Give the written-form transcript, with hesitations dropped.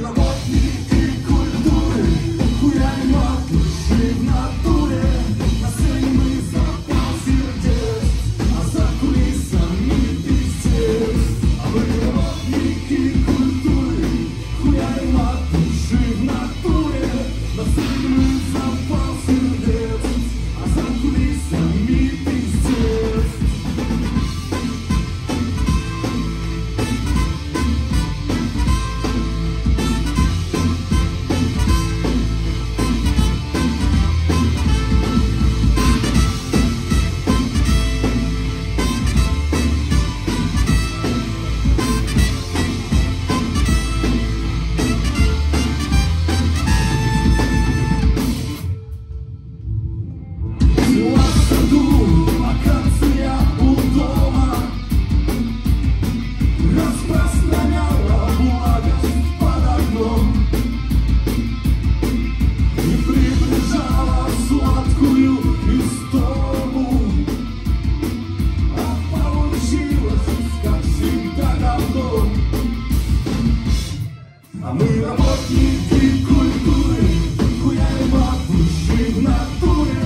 работники культуры, хуярим от души в натуре. На сцене мы запал сердец, а за кулисами пиздец. А мы работники культуры, хуярим от души в натуре. На сцене мы запал сердец, а за кулисами пиздец. А мы работники культуры, хуярим от души в натуре.